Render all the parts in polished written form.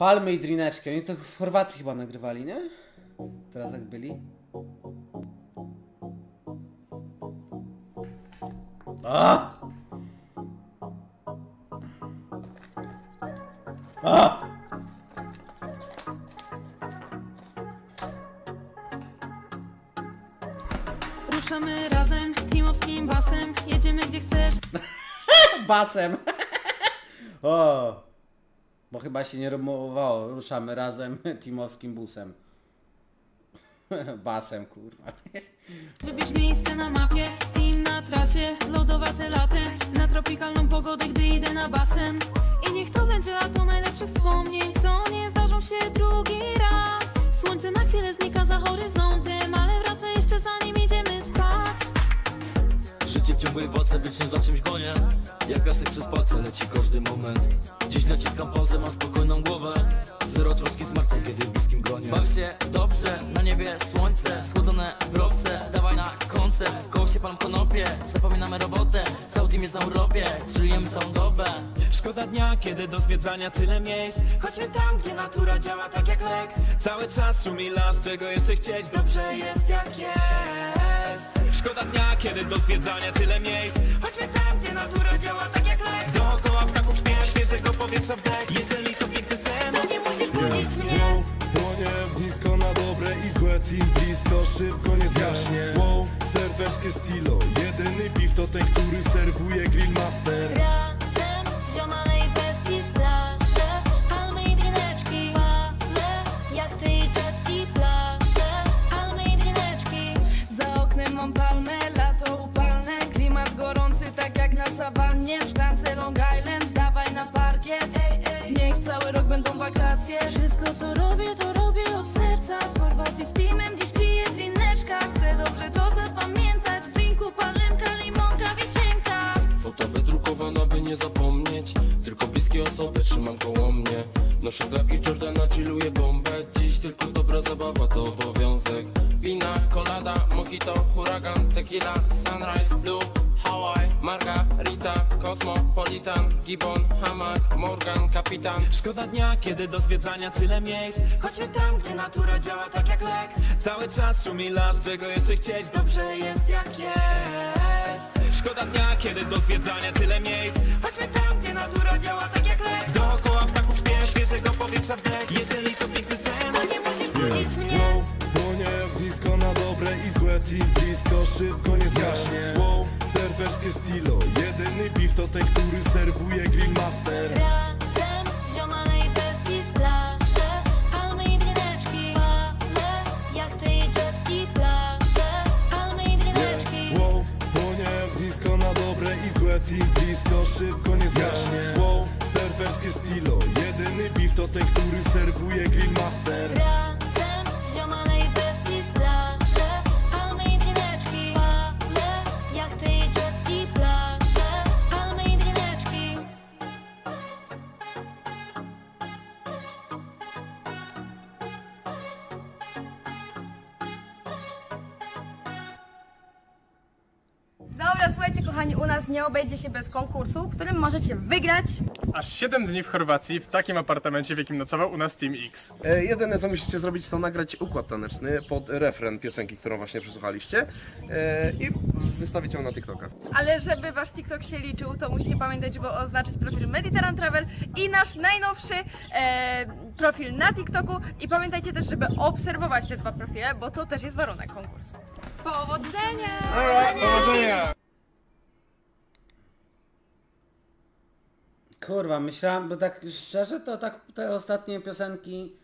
Palmy i drineczki. Oni to w Chorwacji chyba nagrywali, nie? Teraz jak byli. A! A! Ruszamy razem, teamowskim basem. Jedziemy gdzie chcesz. Basem. O! Bo chyba się nie rymowało. Ruszamy razem teamowskim busem. Basem, kurwa. Wybierz miejsce na mapie, team na trasie. Lodowate latte, na tropikalną pogodę, gdy idę na basen. I niech to będzie lato najlepszych wspomnień, co nie zdarzą się drugi raz. Słońce na chwilę znika za horyzontem, ale wraca jeszcze zanim idziemy spać. Życie w ciągłej walce, wiecznie za czymś gonię. Jak piasek przez palce leci każdy moment. Dziś naciskam pauzę, mam spokojną głowę. Zero troski zmartwień, kiedy w bliskim gronie. Baw się dobrze, na niebie słońce. Schłodzone browce, dawaj na koncert. W koło się palm konopie, zapominamy robotę. Cały team jest na urlopie, chillujemy całą dobę. Szkoda dnia, kiedy do zwiedzania tyle miejsc. Chodźmy tam, gdzie natura działa tak jak lek. Cały czas szumi las, czego jeszcze chcieć? Dobrze jest jak jest. Szkoda dnia, kiedy do zwiedzania tyle miejsc. Chodźmy tam, gdzie natura działa tak jak lek. Dookoła ptaków śpiew, świeżego powietrza wdech. Jeżeli to piękny sen, To nie musisz budzić mnie. Wow, płonie blisko na dobre i złe. Team blisko, szybko nie zgaśnie. Wow, serweszkie stilo. Jedyny beef to ten, który serwuje Grillmaster. Razem, ziomale i peski z plaży. Palmy i drineczki. Fale, jachty i jetski, plaże. Palmy i drineczki. Za oknem mam palmę, lato upalne. Klimat gorący, tak jak na sawannie. W szklance Long Island, dawaj na parkiet. Niech cały rok będą wakacje. Wszystko co robię, to robię od serca. W Chorwacji z teamem dziś piję drineczka. Chcę dobrze to zapamiętać. W drinku palemka, limonka, wisienka. Foto wydrukowana, by nie zapomnieć. Tylko bliskie osoby trzymam koło mnie. Noszę klapki Jordana, chilluję bombę. Dziś tylko dobra zabawa, to obowiązek. Wina, kolada, mojito, huragan, tequila, sunrise, blue, Hawaii, margarita, kosmopolitan, gibbon, hamak, morgan, kapitan. szkoda dnia, kiedy do zwiedzania tyle miejsc. Chodźmy tam, gdzie natura działa tak jak lek. Cały czas szumi las, czego jeszcze chcieć? Dobrze jest jak jest. Szkoda dnia, kiedy do zwiedzania tyle miejsc. Chodźmy tam, gdzie natura działa tak jak lek. Dookoła ptaków śpiew, świeżego powietrza wdech. Jeżeli to piękny sen, To nie musisz budzić mnie. Wow, płonie blisko na dobre i złe. Team blisko, szybko nie zgaśnie. Wow, serwerskie stilo. Jedyny beef to ten, który serwuje Grillmaster. Razem, ziomale i peski z plaży. Palmy i drineczki. Fale, jachty i jetski, plaże. Palmy i drineczki. Wow, płonie blisko na dobre i złe. Team blisko, szybko nie zgaśnie. Wow, serwerskie stilo. Jedyny beef to ten, który serwuje Grillmaster. Razem, ziomale i peski z plaży. Palmy i drineczki. Fale, jachty i jetski, plaże. Palmy i drineczki. Dobra, słuchajcie kochani, u nas nie obejdzie się bez konkursu, w którym możecie wygrać. Aż 7 dni w Chorwacji, w takim apartamencie, w jakim nocował u nas Team X. Jedyne co musicie zrobić, to nagrać układ taneczny pod refren piosenki, którą właśnie przesłuchaliście i wystawić ją na TikToka. Ale żeby wasz TikTok się liczył, to musicie pamiętać, żeby oznaczyć profil Mediterranean Travel i nasz najnowszy profil na TikToku. I pamiętajcie też, żeby obserwować te dwa profile, bo to też jest warunek konkursu. Powodzenia! Powodzenia! Kurwa, myślałem, bo tak szczerze to tak te ostatnie piosenki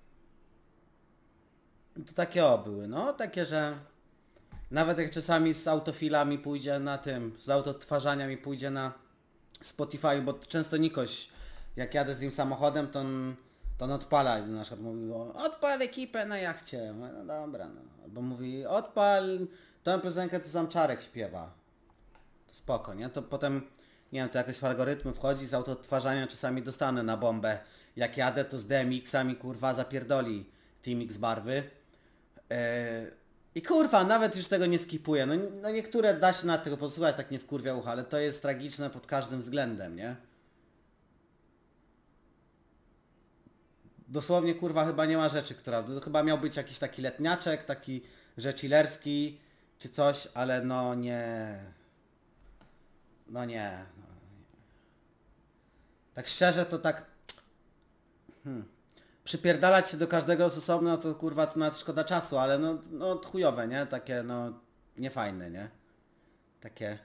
to takie były, no takie, że nawet jak czasami z autofilami pójdzie na tym, z autoodtwarzania mi pójdzie na Spotify, bo często Nikoś, jak jadę z nim samochodem, to on odpala, na przykład mówi, odpal ekipę na jachcie, no dobra, no. Albo mówi, odpal tę piosenkę, to sam Czarek śpiewa, to spoko, nie, to potem, nie wiem, to jakoś w algorytmy wchodzi, z autoodtwarzania czasami dostanę na bombę, jak jadę, to z DMX-ami, kurwa, zapierdoli Team X barwy. I kurwa, nawet już tego nie skipuję. No niektóre da się na tego posłuchać, tak nie wkurwia ucha, ale to jest tragiczne pod każdym względem, nie? dosłownie kurwa chyba nie ma rzeczy, która... To chyba miał być jakiś taki letniaczek, taki rzecilerski czy coś, ale no nie... No nie. Tak szczerze to tak... Przypierdalać się do każdego z osobna, no to kurwa to nawet szkoda czasu, ale no chujowe, nie? Takie no niefajne, nie? Takie...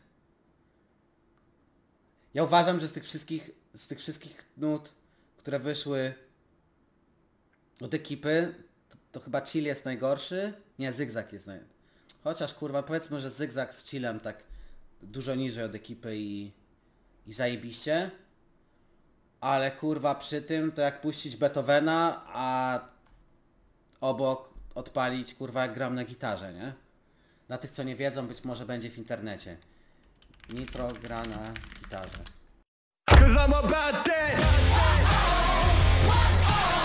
Ja uważam, że z tych wszystkich nut, które wyszły od ekipy, to chyba Chill jest najgorszy. Nie, Zygzak jest Chociaż kurwa powiedzmy, że Zygzak z Chillem tak dużo niżej od ekipy i zajebiście. Ale kurwa przy tym to jak puścić Beethovena, a obok odpalić kurwa jak gram na gitarze, nie? Dla tych co nie wiedzą, być może będzie w internecie. Nitro gra na gitarze.